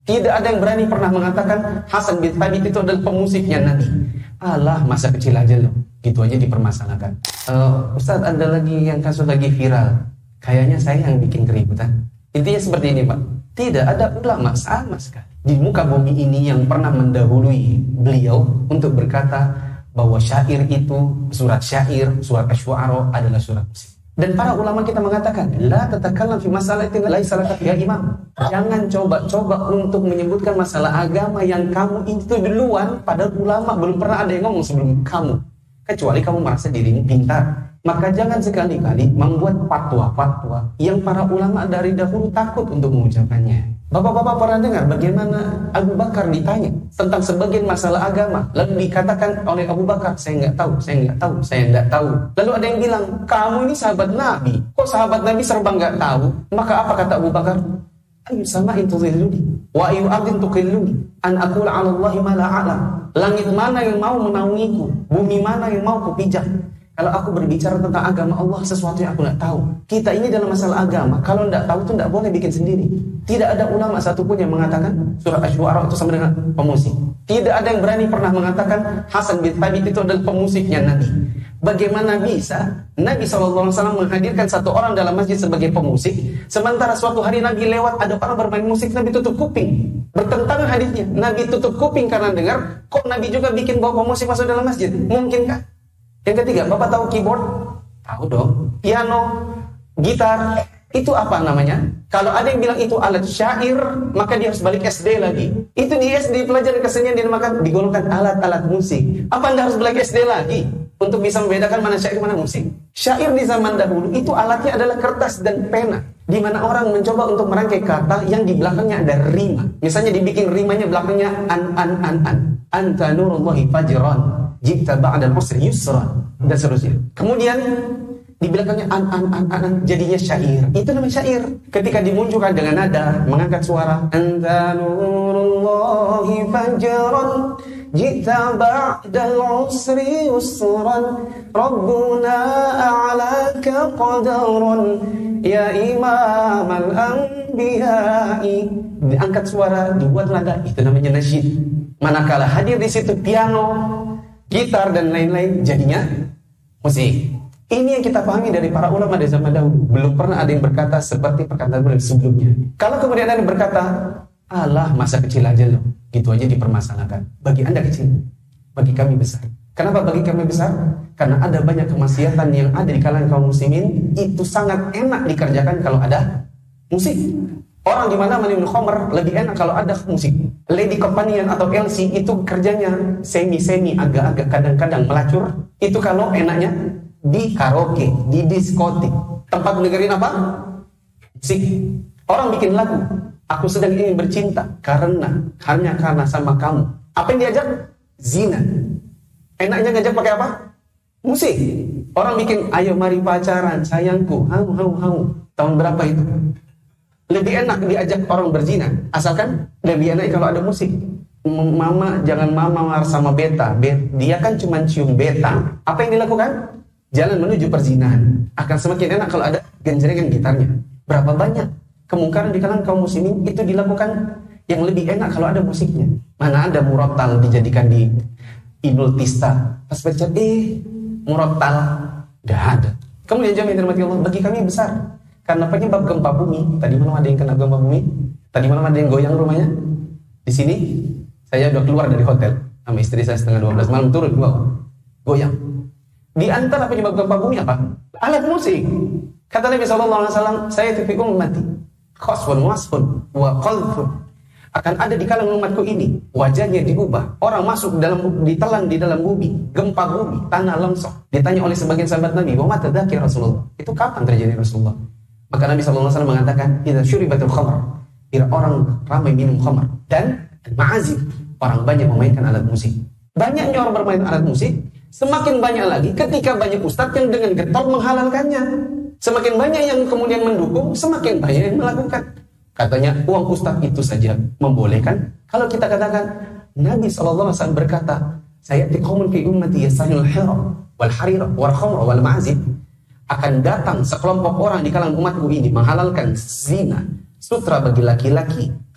Tidak ada yang berani pernah mengatakan Hasan bin Thabit itu adalah pemusiknya Nabi. Alah, masa kecil aja loh. Gitu aja dipermasalahkan. Ustaz, ada lagi yang kasus lagi viral. Kayaknya saya yang bikin keributan. Intinya seperti ini, Pak. Tidak ada ulama sama sekali di muka bumi ini yang pernah mendahului beliau untuk berkata bahwa syair itu, surat syair, surat Asy-Syu'ara adalah surat musik. Dan para ulama kita mengatakan, la tatakallam fi masalatin laisa laka fiha imam. Jangan coba-coba untuk menyebutkan masalah agama yang kamu itu duluan, padahal ulama belum pernah ada yang ngomong sebelum kamu. Kecuali kamu merasa dirimu pintar. Maka jangan sekali-kali membuat fatwa-fatwa yang para ulama dari dahulu takut untuk mengucapkannya. Bapak-bapak pernah dengar bagaimana Abu Bakar ditanya tentang sebagian masalah agama, lalu dikatakan oleh Abu Bakar, saya nggak tahu. Lalu ada yang bilang, kamu ini sahabat Nabi, kok sahabat Nabi serba nggak tahu? Maka apa kata Abu Bakar? Ayu sama'in tudhilluni wa ayu ardin tuqilluni an aqula 'ala Allahi ma la a'lam. Langit mana yang mau menaungiku, bumi mana yang mau kupijak, kalau aku berbicara tentang agama Allah, sesuatu yang aku tidak tahu. Kita ini dalam masalah agama, kalau tidak tahu itu tidak boleh bikin sendiri. Tidak ada ulama satupun yang mengatakan surat Asy-Syu'ara itu sama dengan pemusik. Tidak ada yang berani pernah mengatakan Hasan bin Thabit itu adalah pemusiknya Nabi. Bagaimana bisa Nabi SAW menghadirkan satu orang dalam masjid sebagai pemusik, sementara suatu hari Nabi lewat, ada orang bermain musik, Nabi tutup kuping. Bertentangan hadisnya. Nabi tutup kuping karena dengar, kok Nabi juga bikin bawa pemusik masuk dalam masjid? Mungkinkah? Yang ketiga, Bapak tahu keyboard? Tahu dong. Piano, gitar, itu apa namanya? Kalau ada yang bilang itu alat syair, maka dia harus balik SD lagi. Itu di SD pelajaran kesenian dinamakan, digolongkan alat-alat musik. Apa Anda harus balik SD lagi untuk bisa membedakan mana syair mana musik? Syair di zaman dahulu itu alatnya adalah kertas dan pena, di mana orang mencoba untuk merangkai kata yang di belakangnya ada rima. Misalnya dibikin rimanya belakangnya an. Anta nurullahi fajran jibta ba'dal usri yusra, dan seterusnya. Kemudian di belakangnya an jadinya syair. Itu namanya syair. Ketika dimunculkan dengan nada, mengangkat suara, anta nurullahi fajran jibta ba'dal usri yusran, rabbuna a'laka qadaran ya imam al-anbiya'i. Diangkat suara, dibuat nada, itu namanya nasyid. Manakala hadir di situ piano, gitar dan lain-lain, jadinya musik. Ini yang kita pahami dari para ulama di zaman dahulu. Belum pernah ada yang berkata seperti perkataan beliau sebelumnya. Kalau kemudian ada yang berkata, alah, masa kecil aja loh, gitu aja dipermasalahkan. Bagi Anda kecil, bagi kami besar. Kenapa bagi kami besar? Karena ada banyak kemaksiatan yang ada di kalangan kaum muslimin, itu sangat enak dikerjakan kalau ada musik. Orang di mana minum khamr lebih enak kalau ada musik. Lady Companion atau LC itu kerjanya semi agak-agak kadang-kadang melacur. Itu kalau enaknya di karaoke, di diskotik. Tempat dengerin apa? Musik. Orang bikin lagu, aku sedang ingin bercinta hanya karena sama kamu. Apa yang diajak? Zina. Enaknya ngajak pakai apa? Musik. Orang bikin ayo mari pacaran sayangku, hau. Tahun berapa itu? Lebih enak diajak orang berzina, asalkan lebih enak kalau ada musik. Mama, jangan mama sama beta. Dia kan cuma cium beta. Apa yang dilakukan? Jalan menuju perzinahan. Akan semakin enak kalau ada genjrengan gitarnya. Berapa banyak kemungkaran di kalangan kaum muslimin itu dilakukan yang lebih enak kalau ada musiknya. Mana ada murattal dijadikan di Ibnul Tista. Pas baca, murattal, gak ada. Kemudian jamaah yang dirahmati Allah, bagi kami besar. Karena penyebab gempa bumi, tadi malam ada yang kena gempa bumi, tadi malam ada yang goyang rumahnya. Di sini, saya udah keluar dari hotel sama istri saya setengah 12 malam turun ke bawah, goyang. Di antara penyebab gempa bumi apa? Alat musik. Kata Nabi SAW, saya tipe ummati, khasfun wasfun wa qalfun. Akan ada di kalangan umatku ini, wajahnya diubah. Orang masuk ditelan di dalam bumi, gempa bumi, tanah longsor. Ditanya oleh sebagian sahabat Nabi, wa mata dzakir Rasulullah. Itu kapan terjadi Rasulullah? Maka Nabi SAW mengatakan, idza syuribatul khamr, bila orang ramai minum khamr, dan ma'azif, orang banyak memainkan alat musik. Banyaknya orang bermain alat musik, semakin banyak lagi ketika banyak ustadz yang dengan getol menghalalkannya. Semakin banyak yang kemudian mendukung, semakin banyak yang melakukan. Katanya uang ustadz itu saja membolehkan. Kalau kita katakan Nabi SAW berkata, saya tiqaumun fi ummati yasanul hira wal harira wal khamra wal ma'azif, akan datang sekelompok orang di kalangan umatku ini menghalalkan zina, sutra bagi laki-laki,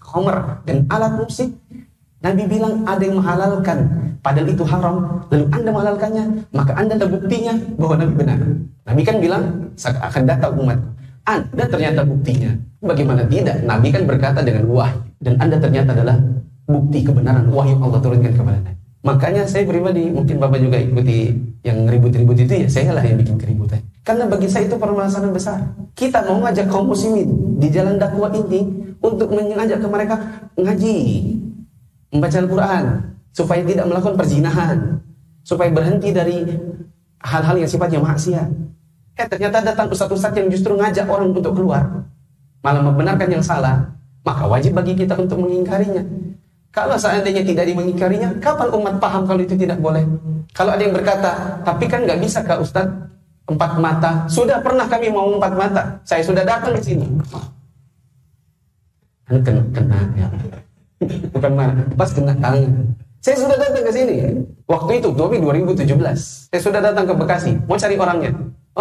khamr dan alat musik. Nabi bilang ada yang menghalalkan, padahal itu haram, lalu Anda menghalalkannya, maka Anda ada buktinya bahwa Nabi benar. Nabi kan bilang, akan datang umat, Anda ternyata buktinya. Bagaimana tidak? Nabi kan berkata dengan wahyu, dan Anda ternyata adalah bukti kebenaran wahyu Allah turunkan kepada Anda. Makanya saya pribadi, mungkin Bapak juga ikuti yang ribut-ribut itu, ya saya lah yang bikin keributan. Karena bagi saya itu permasalahan besar. Kita mau ngajak kaum muslimin di jalan dakwah ini untuk mengajak ke mereka ngaji, membaca Al-Quran, supaya tidak melakukan perzinahan, supaya berhenti dari hal-hal yang sifatnya maksiat. Ternyata datang ustaz-ustaz yang justru ngajak orang untuk keluar, malah membenarkan yang salah. Maka wajib bagi kita untuk mengingkarinya. Kalau seandainya tidak mengingkarinya, kapan umat paham kalau itu tidak boleh? Kalau ada yang berkata, tapi kan nggak bisa Kak Ustaz, 4 mata. Sudah pernah kami mau 4 mata. Saya sudah datang ke sini. Kena ya. Bukan mana, pas kena tangan. Saya sudah datang ke sini. Waktu itu, 2017. Saya sudah datang ke Bekasi, mau cari orangnya.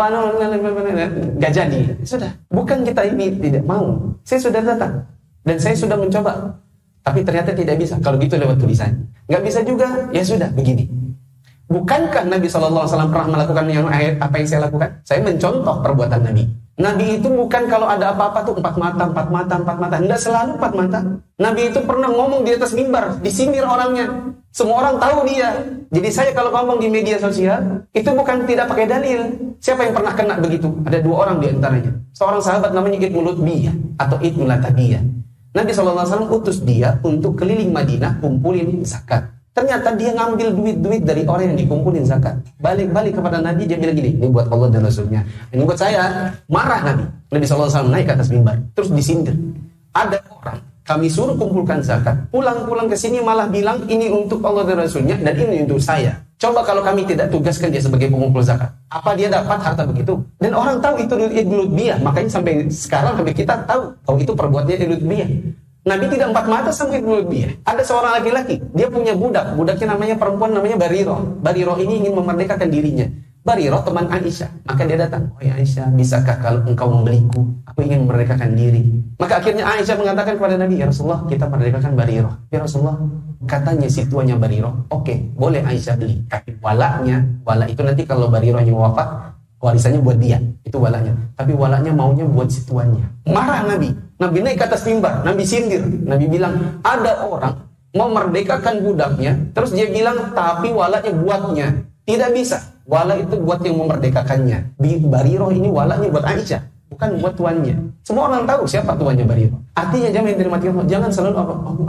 Gak jadi. Sudah. Bukan kita ini tidak mau. Saya sudah datang dan saya sudah mencoba. Tapi ternyata tidak bisa. Kalau gitu lewat tulisan. Gak bisa juga. Ya sudah, begini. Bukankah Nabi SAW pernah melakukan apa yang saya lakukan? Saya mencontoh perbuatan Nabi. Nabi itu bukan kalau ada apa-apa tuh 4 mata, 4 mata, 4 mata. Tidak selalu 4 mata. Nabi itu pernah ngomong di atas mimbar, disindir orangnya. Semua orang tahu dia. Jadi saya kalau ngomong di media sosial, itu bukan tidak pakai dalil. Siapa yang pernah kena begitu? Ada 2 orang di antaranya. Seorang sahabat namanya Ibnu Lutbiyah atau Ibnu Latabiyah. Nabi SAW utus dia untuk keliling Madinah kumpulin zakat. Ternyata dia ngambil duit-duit dari orang yang dikumpulin zakat. Balik-balik kepada Nabi, dia bilang gini, ini buat Allah dan Rasulnya. Ini buat saya. Marah Nabi. Nabi SAW naik ke atas mimbar. Terus disindir. Ada orang, kami suruh kumpulkan zakat. Pulang-pulang ke sini malah bilang, ini untuk Allah dan Rasulnya, dan ini untuk saya. Coba kalau kami tidak tugaskan dia sebagai pengumpul zakat. Apa dia dapat harta begitu? Dan orang tahu itu Ibnu Lutbiyah. Makanya sampai sekarang kita tahu bahwa itu perbuatannya Ibnu Lutbiyah. Nabi tidak 4 mata sama Ibnu Lutbiyah. Ada seorang laki-laki, dia punya budak. Budaknya namanya perempuan, namanya Bariroh. Bariroh ini ingin memerdekakan dirinya. Bariroh teman Aisyah. Maka dia datang, oh ya Aisyah, bisakah kalau engkau membeliku? Aku ingin memerdekakan diri. Maka akhirnya Aisyah mengatakan kepada Nabi, ya Rasulullah, kita merdekakan Bariroh. Ya Rasulullah, katanya si tuanya Bariroh, oke, boleh Aisyah beli. Tapi wala itu nanti kalau Barirohnya wafat, warisannya buat dia. Itu walanya. Tapi walanya maunya buat si tuannya. Marah Nabi. Nabi naik ke atas mimbar, Nabi sindir. Nabi bilang, ada orang mau merdekakan budaknya, terus dia bilang, tapi walanya buatnya. Tidak bisa. Wala itu buat yang memerdekakannya. Bariroh ini walanya buat Aisyah, bukan buat tuannya. Semua orang tahu siapa tuannya Bariroh. Artinya jangan selalu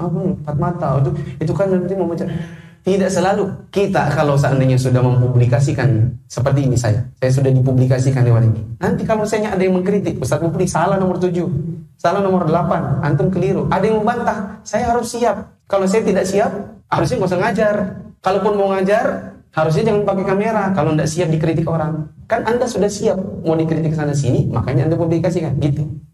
4 mata. Itu kan nanti memecah. Tidak selalu. Kita kalau seandainya sudah mempublikasikan seperti ini saya sudah dipublikasikan lewat ini. Nanti kalau misalnya ada yang mengkritik, Ustaz Mufli salah nomor 7, salah nomor 8, antum keliru. Ada yang membantah, saya harus siap. Kalau saya tidak siap, harusnya nggak usah ngajar. Kalaupun mau ngajar, harusnya jangan pakai kamera. Kalau tidak siap dikritik orang, kan Anda sudah siap mau dikritik sana sini, makanya Anda publikasikan gitu.